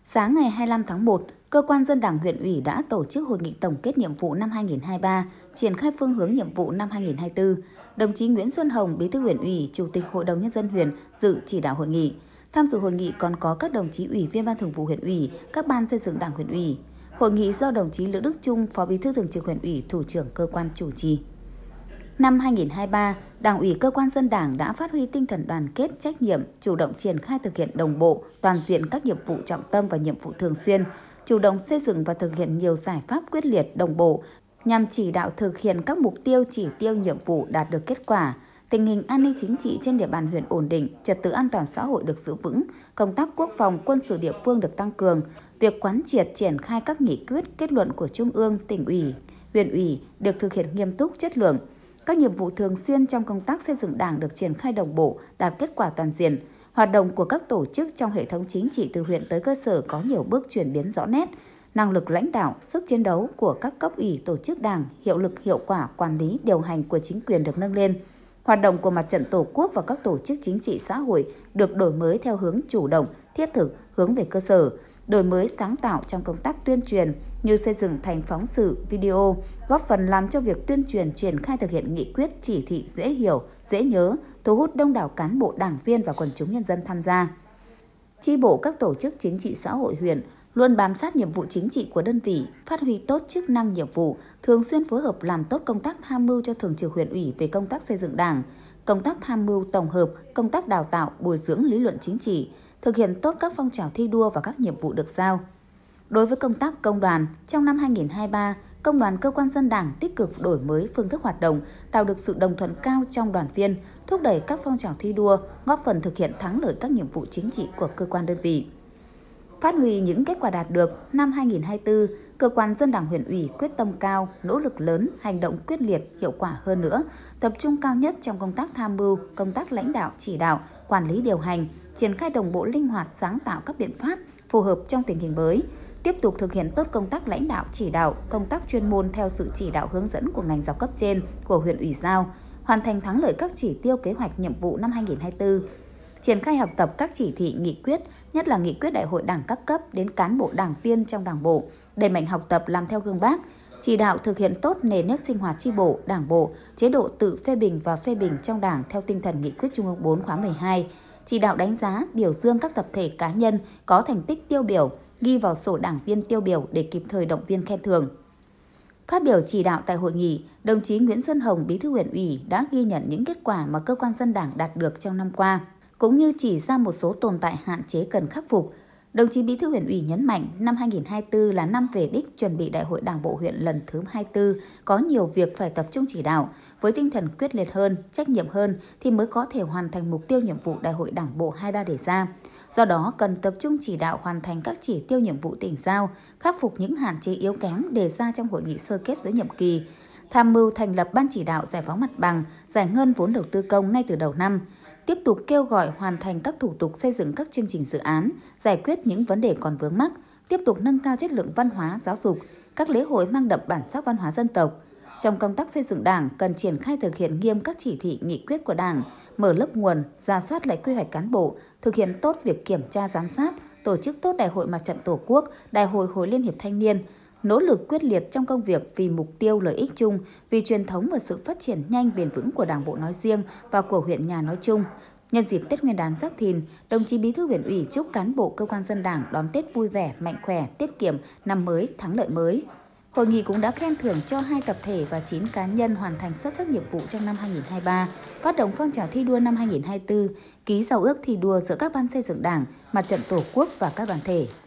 Sáng ngày 25 tháng 1, Cơ quan Dân Đảng huyện ủy đã tổ chức hội nghị tổng kết nhiệm vụ năm 2023, triển khai phương hướng nhiệm vụ năm 2024. Đồng chí Nguyễn Xuân Hồng, Bí thư huyện ủy, Chủ tịch Hội đồng Nhân dân huyện dự chỉ đạo hội nghị. Tham dự hội nghị còn có các đồng chí Ủy viên Ban Thường vụ huyện ủy, các ban xây dựng Đảng huyện ủy. Hội nghị do đồng chí Lữ Đức Chung, Phó Bí thư Thường trực huyện ủy, Thủ trưởng cơ quan chủ trì. Năm 2023, Đảng ủy Cơ quan Dân Đảng đã phát huy tinh thần đoàn kết, trách nhiệm, chủ động triển khai thực hiện đồng bộ, toàn diện các nhiệm vụ trọng tâm và nhiệm vụ thường xuyên, chủ động xây dựng và thực hiện nhiều giải pháp quyết liệt, đồng bộ nhằm chỉ đạo thực hiện các mục tiêu, chỉ tiêu, nhiệm vụ đạt được kết quả. Tình hình an ninh chính trị trên địa bàn huyện ổn định, trật tự an toàn xã hội được giữ vững, công tác quốc phòng, quân sự địa phương được tăng cường, việc quán triệt triển khai các nghị quyết, kết luận của Trung ương, tỉnh ủy, huyện ủy được thực hiện nghiêm túc, chất lượng. Các nhiệm vụ thường xuyên trong công tác xây dựng Đảng được triển khai đồng bộ, đạt kết quả toàn diện. Hoạt động của các tổ chức trong hệ thống chính trị từ huyện tới cơ sở có nhiều bước chuyển biến rõ nét. Năng lực lãnh đạo, sức chiến đấu của các cấp ủy tổ chức Đảng, hiệu lực hiệu quả quản lý điều hành của chính quyền được nâng lên. Hoạt động của Mặt trận Tổ quốc và các tổ chức chính trị xã hội được đổi mới theo hướng chủ động, thiết thực, hướng về cơ sở, đổi mới sáng tạo trong công tác tuyên truyền như xây dựng thành phóng sự, video, góp phần làm cho việc tuyên truyền triển khai thực hiện nghị quyết, chỉ thị dễ hiểu, dễ nhớ, thu hút đông đảo cán bộ, đảng viên và quần chúng nhân dân tham gia. Chi bộ các tổ chức chính trị xã hội huyện luôn bám sát nhiệm vụ chính trị của đơn vị, phát huy tốt chức năng nhiệm vụ, thường xuyên phối hợp làm tốt công tác tham mưu cho Thường trực huyện ủy về công tác xây dựng Đảng, công tác tham mưu tổng hợp, công tác đào tạo, bồi dưỡng lý luận chính trị, thực hiện tốt các phong trào thi đua và các nhiệm vụ được giao. Đối với công tác công đoàn, trong năm 2023, Công đoàn Cơ quan Dân Đảng tích cực đổi mới phương thức hoạt động, tạo được sự đồng thuận cao trong đoàn viên, thúc đẩy các phong trào thi đua, góp phần thực hiện thắng lợi các nhiệm vụ chính trị của cơ quan đơn vị. Phát huy những kết quả đạt được, năm 2024, Cơ quan Dân Đảng huyện ủy quyết tâm cao, nỗ lực lớn, hành động quyết liệt, hiệu quả hơn nữa, tập trung cao nhất trong công tác tham mưu, công tác lãnh đạo, chỉ đạo, quản lý điều hành, triển khai đồng bộ linh hoạt, sáng tạo các biện pháp phù hợp trong tình hình mới, tiếp tục thực hiện tốt công tác lãnh đạo, chỉ đạo, công tác chuyên môn theo sự chỉ đạo hướng dẫn của ngành giáo cấp trên của huyện ủy giao, hoàn thành thắng lợi các chỉ tiêu kế hoạch nhiệm vụ năm 2024. Triển khai học tập các chỉ thị, nghị quyết, nhất là nghị quyết đại hội Đảng các cấp đến cán bộ đảng viên trong Đảng bộ, đẩy mạnh học tập làm theo gương Bác, chỉ đạo thực hiện tốt nề nếp sinh hoạt chi bộ, Đảng bộ, chế độ tự phê bình và phê bình trong Đảng theo tinh thần nghị quyết Trung ương 4 khóa 12, chỉ đạo đánh giá, biểu dương các tập thể cá nhân có thành tích tiêu biểu, ghi vào sổ đảng viên tiêu biểu để kịp thời động viên khen thưởng. Phát biểu chỉ đạo tại hội nghị, đồng chí Nguyễn Xuân Hồng, Bí thư huyện ủy đã ghi nhận những kết quả mà Cơ quan Dân Đảng đạt được trong năm qua, cũng như chỉ ra một số tồn tại hạn chế cần khắc phục. Đồng chí Bí thư huyện ủy nhấn mạnh năm 2024 là năm về đích chuẩn bị Đại hội Đảng bộ huyện lần thứ 24, có nhiều việc phải tập trung chỉ đạo, với tinh thần quyết liệt hơn, trách nhiệm hơn thì mới có thể hoàn thành mục tiêu nhiệm vụ Đại hội Đảng bộ 23 đề ra. Do đó, cần tập trung chỉ đạo hoàn thành các chỉ tiêu nhiệm vụ tỉnh giao, khắc phục những hạn chế yếu kém đề ra trong hội nghị sơ kết giữa nhiệm kỳ, tham mưu thành lập ban chỉ đạo giải phóng mặt bằng, giải ngân vốn đầu tư công ngay từ đầu năm, tiếp tục kêu gọi hoàn thành các thủ tục xây dựng các chương trình dự án, giải quyết những vấn đề còn vướng mắc, tiếp tục nâng cao chất lượng văn hóa, giáo dục, các lễ hội mang đậm bản sắc văn hóa dân tộc. Trong công tác xây dựng Đảng, cần triển khai thực hiện nghiêm các chỉ thị, nghị quyết của Đảng, mở lớp nguồn, rà soát lại quy hoạch cán bộ, thực hiện tốt việc kiểm tra giám sát, tổ chức tốt Đại hội Mặt trận Tổ quốc, Đại hội Hội Liên hiệp Thanh niên, nỗ lực quyết liệt trong công việc vì mục tiêu lợi ích chung, vì truyền thống và sự phát triển nhanh bền vững của Đảng bộ nói riêng và của huyện nhà nói chung. Nhân dịp Tết Nguyên đán Giáp Thìn, đồng chí Bí thư huyện ủy chúc cán bộ Cơ quan Dân Đảng đón Tết vui vẻ, mạnh khỏe, tiết kiệm, năm mới, thắng lợi mới. Hội nghị cũng đã khen thưởng cho 2 tập thể và 9 cá nhân hoàn thành xuất sắc nhiệm vụ trong năm 2023, phát động phong trào thi đua năm 2024, ký giao ước thi đua giữa các ban xây dựng Đảng, Mặt trận Tổ quốc và các đoàn thể.